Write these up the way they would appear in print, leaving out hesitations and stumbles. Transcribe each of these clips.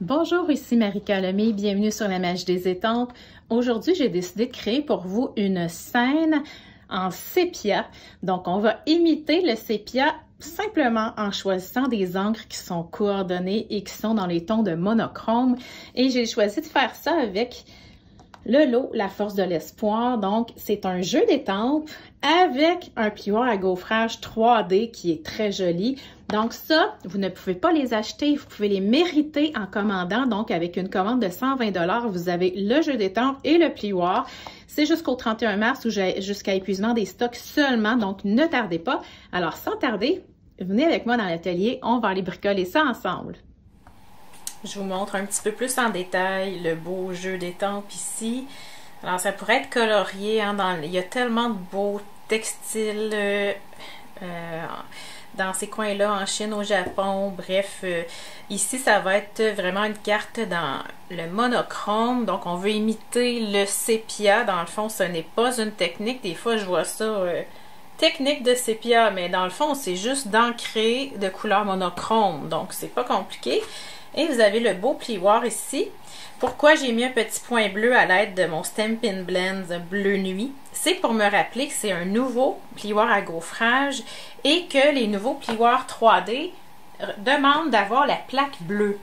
Bonjour, ici Marika Lemay, bienvenue sur la magie des étampes. Aujourd'hui, j'ai décidé de créer pour vous une scène en sépia. Donc, on va imiter le sépia simplement en choisissant des encres qui sont coordonnées et qui sont dans les tons de monochrome. Et j'ai choisi de faire ça avec le lot La Force de l'Espoir. Donc, c'est un jeu d'étampes avec un plioir à gaufrage 3D qui est très joli. Donc ça, vous ne pouvez pas les acheter, vous pouvez les mériter en commandant. Donc, avec une commande de 120 $, vous avez le jeu d'étampes et le plioir. C'est jusqu'au 31 mars ou jusqu'à épuisement des stocks seulement, donc ne tardez pas. Alors, sans tarder, venez avec moi dans l'atelier, on va aller bricoler ça ensemble. Je vous montre un petit peu plus en détail le beau jeu d'étampes ici. Alors, ça pourrait être colorié, hein, il y a tellement de beaux textiles dans ces coins-là, en Chine, au Japon, bref. Ici, ça va être vraiment une carte dans le monochrome, donc on veut imiter le sépia. Dans le fond, ce n'est pas une technique. Des fois, je vois ça, technique de sépia, mais dans le fond, c'est juste d'ancrer de couleur monochrome, donc c'est pas compliqué. Et vous avez le beau plioir ici. Pourquoi j'ai mis un petit point bleu à l'aide de mon Stampin' Blends Bleu Nuit? C'est pour me rappeler que c'est un nouveau plioir à gaufrage et que les nouveaux plioirs 3D demandent d'avoir la plaque bleue.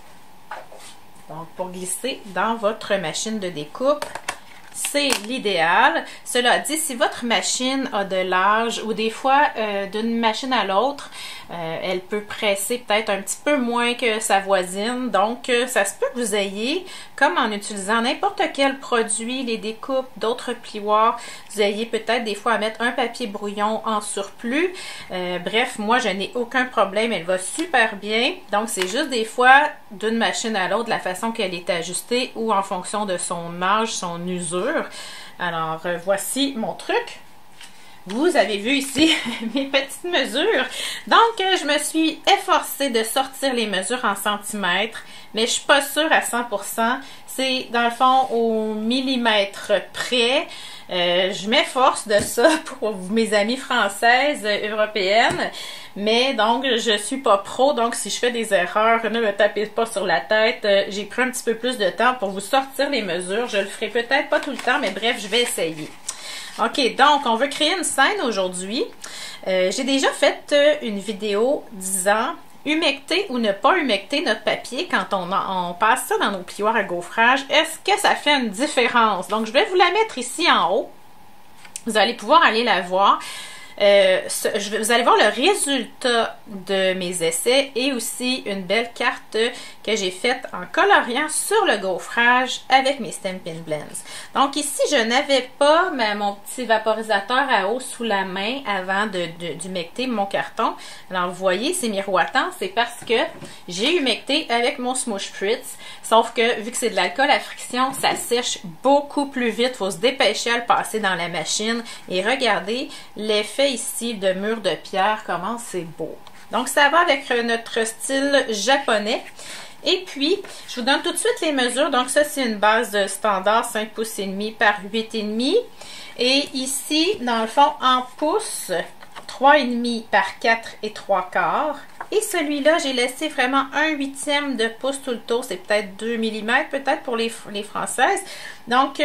Donc, pour glisser dans votre machine de découpe, c'est l'idéal. Cela dit, si votre machine a de l'âge ou des fois d'une machine à l'autre, elle peut presser peut-être un petit peu moins que sa voisine. Donc, ça se peut que vous ayez, comme en utilisant n'importe quel produit, les découpes, d'autres plioirs, vous ayez peut-être des fois à mettre un papier brouillon en surplus. Bref, moi, je n'ai aucun problème. Elle va super bien. Donc, c'est juste des fois d'une machine à l'autre, la façon qu'elle est ajustée ou en fonction de son âge, son usure. Alors, voici mon truc. Vous avez vu ici mes petites mesures. Donc, je me suis efforcée de sortir les mesures en centimètres, mais je ne suis pas sûre à 100%. C'est, dans le fond, au millimètre près. Je m'efforce de ça pour mes amies françaises, européennes. Mais donc, je suis pas pro, donc si je fais des erreurs, ne me tapez pas sur la tête. J'ai pris un petit peu plus de temps pour vous sortir les mesures. Je le ferai peut-être pas tout le temps, mais bref, je vais essayer. OK, donc, on veut créer une scène aujourd'hui. J'ai déjà fait une vidéo disant humecter ou ne pas humecter notre papier quand on passe ça dans nos plioirs à gaufrage. Est-ce que ça fait une différence? Donc, je vais vous la mettre ici en haut. Vous allez pouvoir aller la voir. Vous allez voir le résultat de mes essais et aussi une belle carte que j'ai faite en coloriant sur le gaufrage avec mes Stampin' Blends. Donc ici, je n'avais pas mon petit vaporisateur à eau sous la main avant d'humecter mon carton. Alors vous voyez, c'est miroitant, c'est parce que j'ai humecté avec mon Smoosh Spritz, sauf que vu que c'est de l'alcool à friction, ça sèche beaucoup plus vite. Il faut se dépêcher à le passer dans la machine et regardez l'effet ici de mur de pierre, comment c'est beau. Donc ça va avec notre style japonais. Et puis, je vous donne tout de suite les mesures. Donc ça, c'est une base de standard 5 pouces et demi par 8,5. Et ici, dans le fond, en pouces, 3,5 par 4 et 3/4. Et celui-là, j'ai laissé vraiment 1/8 de pouce tout le tour. C'est peut-être 2 mm, peut-être pour les françaises. Donc,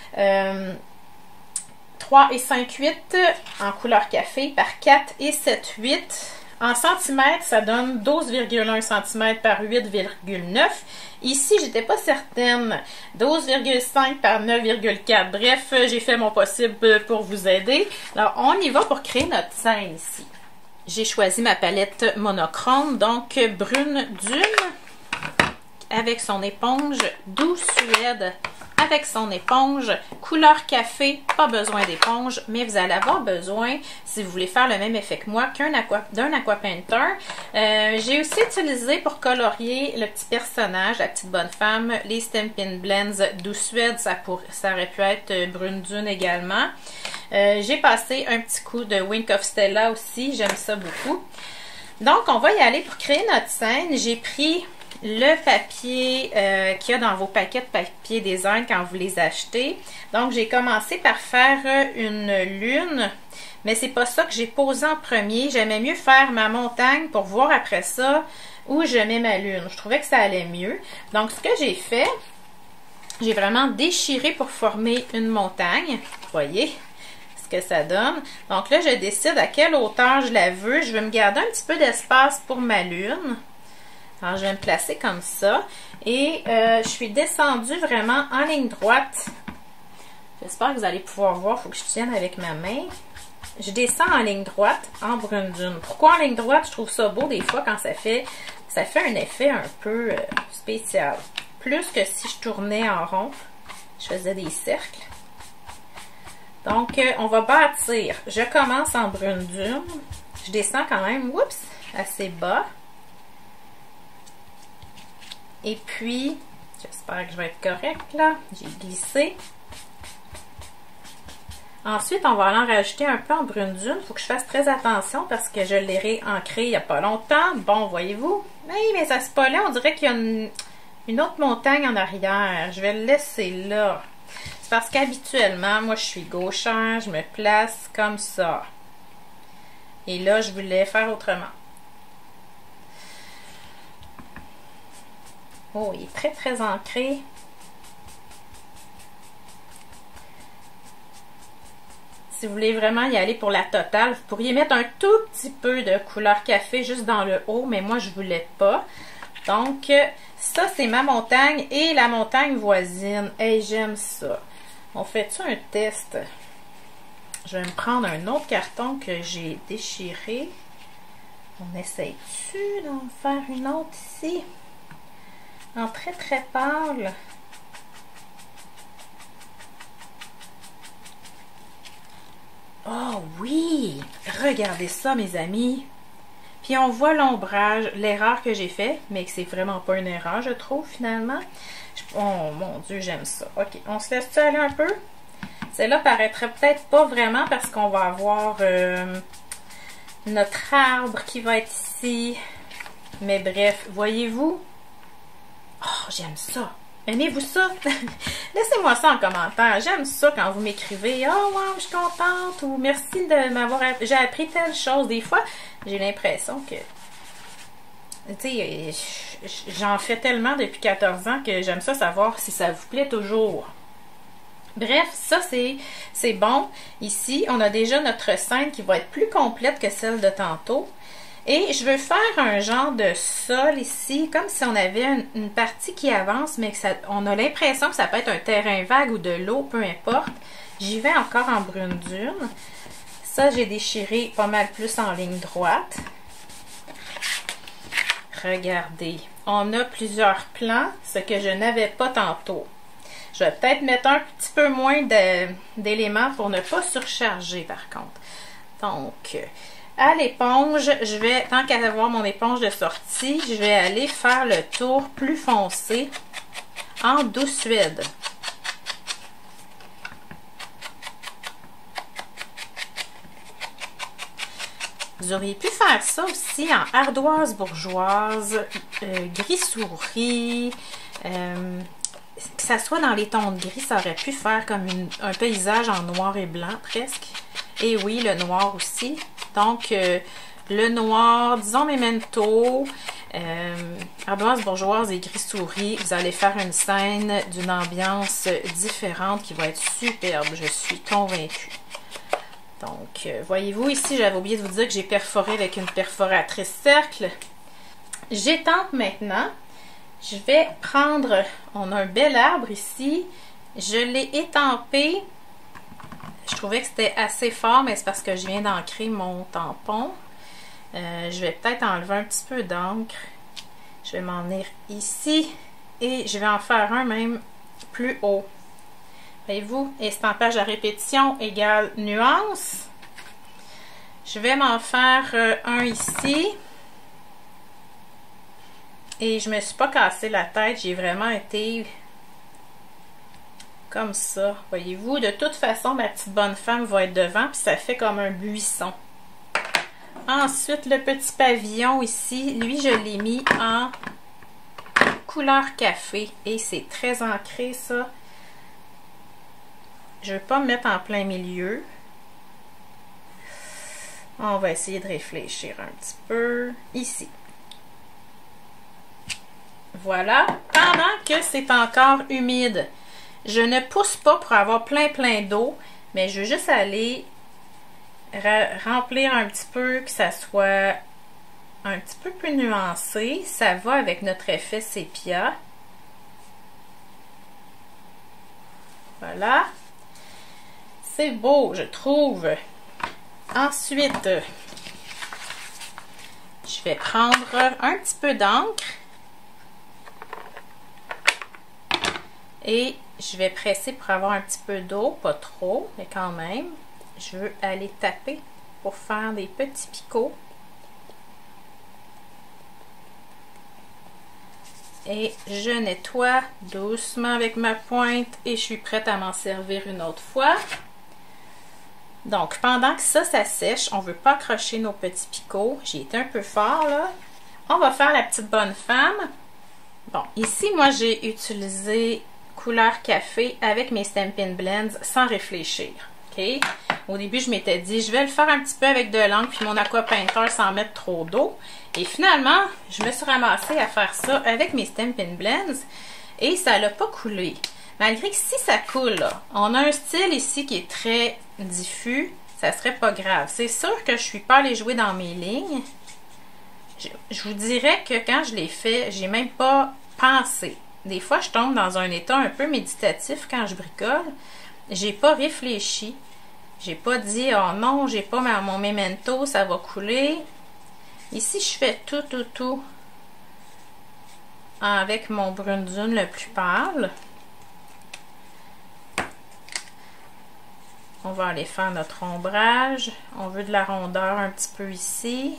3 et 5/8 en couleur café par 4 et 7/8. En centimètres, ça donne 12,1 cm par 8,9. Ici, j'étais pas certaine. 12,5 par 9,4. Bref, j'ai fait mon possible pour vous aider. Alors, on y va pour créer notre scène ici. J'ai choisi ma palette monochrome, donc brune dune, avec son éponge, douce Suède, avec son éponge, couleur café, pas besoin d'éponge, mais vous allez avoir besoin, si vous voulez faire le même effet que moi, d'un aqua painter. J'ai aussi utilisé pour colorier le petit personnage, la petite bonne femme, les Stampin' Blends Douce Suède, ça aurait pu être brune dune également. J'ai passé un petit coup de Wink of Stella aussi, j'aime ça beaucoup. Donc, on va y aller pour créer notre scène. J'ai pris le papier qu'il y a dans vos paquets de papier design quand vous les achetez. Donc, j'ai commencé par faire une lune, mais c'est pas ça que j'ai posé en premier. J'aimais mieux faire ma montagne pour voir après ça où je mets ma lune. Je trouvais que ça allait mieux. Donc, ce que j'ai fait, j'ai vraiment déchiré pour former une montagne. Vous voyez ce que ça donne. Donc là, je décide à quelle hauteur je la veux. Je vais me garder un petit peu d'espace pour ma lune. Alors, je vais me placer comme ça. Et je suis descendue vraiment en ligne droite. J'espère que vous allez pouvoir voir. Il faut que je tienne avec ma main. Je descends en ligne droite en brune dune. Pourquoi en ligne droite? Je trouve ça beau des fois quand ça fait un effet un peu spécial. Plus que si je tournais en rond, je faisais des cercles. Donc, on va bâtir. Je commence en brune dune. Je descends quand même, oups, assez bas. Et puis, j'espère que je vais être correcte là. J'ai glissé. Ensuite, on va aller en rajouter un peu en brune dune. Il faut que je fasse très attention parce que je l'ai réancré il n'y a pas longtemps. Bon, voyez-vous? Mais ça se passe là. On dirait qu'il y a une autre montagne en arrière. Je vais le laisser là. C'est parce qu'habituellement, moi, je suis gauchère. Je me place comme ça. Et là, je voulais faire autrement. Oh, il est très, très ancré. Si vous voulez vraiment y aller pour la totale, vous pourriez mettre un tout petit peu de couleur café juste dans le haut, mais moi, je ne voulais pas. Donc, ça, c'est ma montagne et la montagne voisine. Hey, j'aime ça. On fait-tu un test? Je vais me prendre un autre carton que j'ai déchiré. On essaye-tu d'en faire une autre ici? En très, très pâle. Oh oui! Regardez ça, mes amis! Puis on voit l'ombrage, l'erreur que j'ai fait, mais que c'est vraiment pas une erreur, je trouve, finalement. Oh mon Dieu, j'aime ça. OK, on se laisse aller un peu? Celle-là paraîtrait peut-être pas vraiment parce qu'on va avoir notre arbre qui va être ici. Mais bref, voyez-vous? Oh, j'aime ça! Aimez-vous ça? Laissez-moi ça en commentaire. J'aime ça quand vous m'écrivez « Oh, wow, je suis contente » ou « Merci de m'avoir... J'ai appris telle chose. » Des fois, j'ai l'impression que... Tu sais, j'en fais tellement depuis 14 ans que j'aime ça savoir si ça vous plaît toujours. Bref, ça, c'est bon. Ici, on a déjà notre scène qui va être plus complète que celle de tantôt. Et je veux faire un genre de sol ici, comme si on avait une partie qui avance, mais que on a l'impression que ça peut être un terrain vague ou de l'eau, peu importe. J'y vais encore en brune dune. Ça, j'ai déchiré pas mal plus en ligne droite. Regardez, on a plusieurs plans, ce que je n'avais pas tantôt. Je vais peut-être mettre un petit peu moins d'éléments pour ne pas surcharger, par contre. Donc... à l'éponge, je vais, tant qu'à avoir mon éponge de sortie, je vais aller faire le tour plus foncé en douce suède. Vous auriez pu faire ça aussi en ardoise bourgeoise, gris souris, que ça soit dans les tons de gris, ça aurait pu faire comme un paysage en noir et blanc presque. Et oui, le noir aussi. Donc, le noir, disons Memento, ardoise bourgeoise et gris souris, vous allez faire une scène d'une ambiance différente qui va être superbe, je suis convaincue. Donc, voyez-vous, ici, j'avais oublié de vous dire que j'ai perforé avec une perforatrice cercle. J'étampe maintenant. Je vais prendre, on a un bel arbre ici, je l'ai étampé. Je trouvais que c'était assez fort, mais c'est parce que je viens d'ancrer mon tampon. Je vais peut-être enlever un petit peu d'encre. Je vais m'en venir ici et je vais en faire un même plus haut. Voyez-vous, estampage à répétition égale nuance. Je vais m'en faire un ici. Et je me suis pas cassé la tête, j'ai vraiment été... comme ça, voyez-vous. De toute façon, ma petite bonne femme va être devant, puis ça fait comme un buisson. Ensuite, le petit pavillon ici, lui, je l'ai mis en couleur café. Et c'est très ancré, ça. Je ne veux pas me mettre en plein milieu. On va essayer de réfléchir un petit peu. Ici. Voilà. Pendant que c'est encore humide, je ne pousse pas pour avoir plein d'eau, mais je veux juste aller remplir un petit peu, que ça soit un petit peu plus nuancé. Ça va avec notre effet sépia. Voilà. C'est beau, je trouve. Ensuite, je vais prendre un petit peu d'encre et je vais presser pour avoir un petit peu d'eau, pas trop, mais quand même. Je veux aller taper pour faire des petits picots. Et je nettoie doucement avec ma pointe et je suis prête à m'en servir une autre fois. Donc, pendant que ça sèche, on ne veut pas accrocher nos petits picots. J'ai été un peu fort, là. On va faire la petite bonne femme. Bon, ici, moi, j'ai utilisé couleur café avec mes Stampin' Blends sans réfléchir. OK? Au début, je m'étais dit, je vais le faire un petit peu avec de l'encre puis mon aqua painter sans mettre trop d'eau. Et finalement, je me suis ramassée à faire ça avec mes Stampin' Blends et ça n'a pas coulé. Malgré que si ça coule, là, on a un style ici qui est très diffus, ça serait pas grave. C'est sûr que je suis pas allée jouer dans mes lignes. Je vous dirais que quand je l'ai fait, j'ai même pas pensé. Des fois, je tombe dans un état un peu méditatif quand je bricole. J'ai pas réfléchi. J'ai pas dit, oh non, j'ai pas mon memento, ça va couler. Ici, je fais tout avec mon brune dune le plus pâle. On va aller faire notre ombrage. On veut de la rondeur un petit peu ici.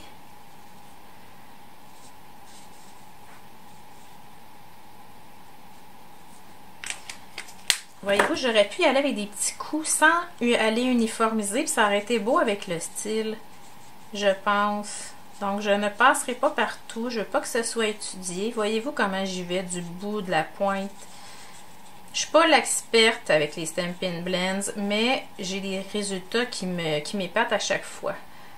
Voyez-vous, j'aurais pu y aller avec des petits coups sans aller uniformiser, puis ça aurait été beau avec le style, je pense. Donc, je ne passerai pas partout. Je veux pas que ce soit étudié. Voyez-vous comment j'y vais du bout de la pointe. Je suis pas l'experte avec les Stampin' Blends, mais j'ai des résultats qui m'épatent à chaque fois.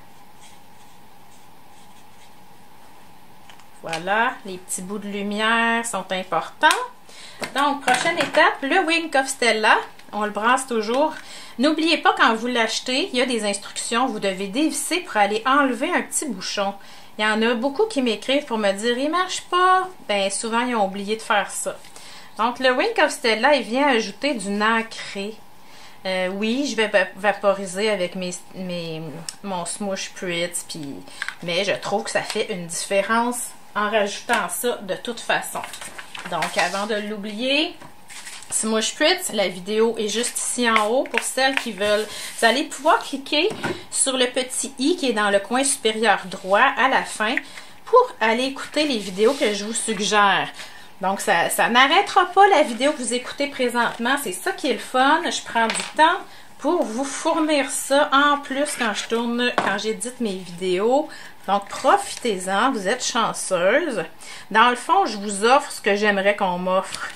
Voilà, les petits bouts de lumière sont importants. Donc, prochaine étape, le Wink of Stella. On le brasse toujours. N'oubliez pas, quand vous l'achetez, il y a des instructions. Vous devez dévisser pour aller enlever un petit bouchon. Il y en a beaucoup qui m'écrivent pour me dire « il marche pas ». Ben, souvent, ils ont oublié de faire ça. Donc, le Wink of Stella, il vient ajouter du nacré. Oui, je vais vaporiser avec mon Smoosh Spritz, mais je trouve que ça fait une différence en rajoutant ça de toute façon. Donc, avant de l'oublier, Smoosh Spritz, la vidéo est juste ici en haut pour celles qui veulent. Vous allez pouvoir cliquer sur le petit i qui est dans le coin supérieur droit à la fin pour aller écouter les vidéos que je vous suggère. Donc, ça n'arrêtera pas la vidéo que vous écoutez présentement. C'est ça qui est le fun. Je prends du temps pour vous fournir ça en plus quand j'édite mes vidéos. Donc, profitez-en. Vous êtes chanceuse. Dans le fond, je vous offre ce que j'aimerais qu'on m'offre.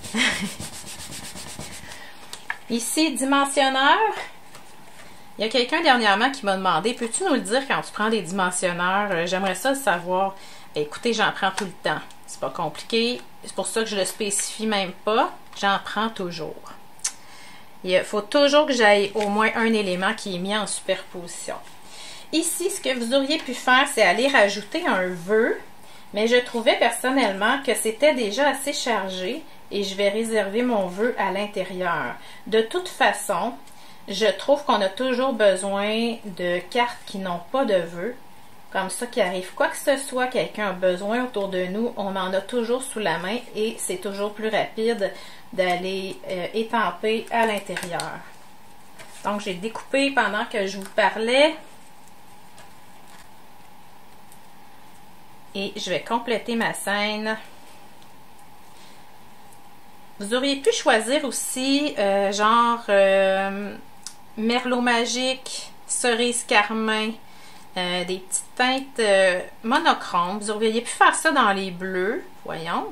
Ici, dimensionneur. Il y a quelqu'un dernièrement qui m'a demandé, peux-tu nous le dire quand tu prends des dimensionneurs? J'aimerais ça le savoir. Écoutez, j'en prends tout le temps. C'est pas compliqué. C'est pour ça que je le spécifie même pas. J'en prends toujours. Il faut toujours que j'aille au moins un élément qui est mis en superposition. Ici, ce que vous auriez pu faire, c'est aller rajouter un vœu. Mais je trouvais personnellement que c'était déjà assez chargé et je vais réserver mon vœu à l'intérieur. De toute façon, je trouve qu'on a toujours besoin de cartes qui n'ont pas de vœu. Comme ça, qu'il arrive quoi que ce soit, quelqu'un a besoin autour de nous, on en a toujours sous la main et c'est toujours plus rapide d'aller étamper à l'intérieur. Donc, j'ai découpé pendant que je vous parlais. Et je vais compléter ma scène. Vous auriez pu choisir aussi merlot magique, cerise carmin, des petites teintes monochromes. Vous auriez pu faire ça dans les bleus. Voyons.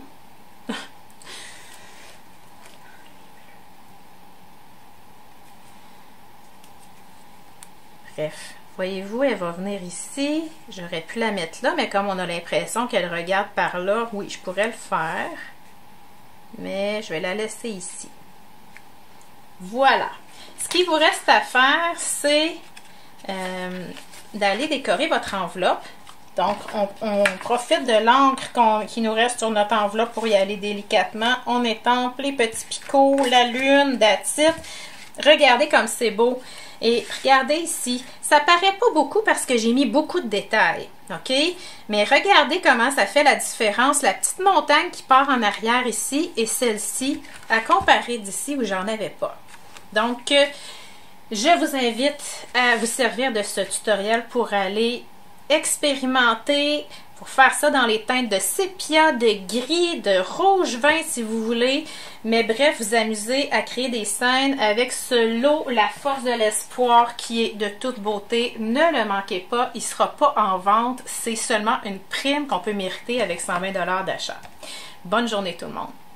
Bref, Voyez-vous, elle va venir ici. J'aurais pu la mettre là, mais comme on a l'impression qu'elle regarde par là, oui, je pourrais le faire. Mais je vais la laisser ici. Voilà. Ce qu'il vous reste à faire, c'est d'aller décorer votre enveloppe. Donc, on profite de l'encre qui nous reste sur notre enveloppe pour y aller délicatement. On étampe les petits picots, la lune, that's it. Regardez comme c'est beau. Et regardez ici, ça paraît pas beaucoup parce que j'ai mis beaucoup de détails, ok? Mais regardez comment ça fait la différence, la petite montagne qui part en arrière ici et celle-ci, à comparer d'ici où j'en avais pas. Donc, je vous invite à vous servir de ce tutoriel pour aller expérimenter, pour faire ça dans les teintes de sépia, de gris, de rouge vin si vous voulez. Mais bref, vous amusez à créer des scènes avec ce lot, la force de l'espoir qui est de toute beauté. Ne le manquez pas, il ne sera pas en vente. C'est seulement une prime qu'on peut mériter avec 120 $ d'achat. Bonne journée tout le monde!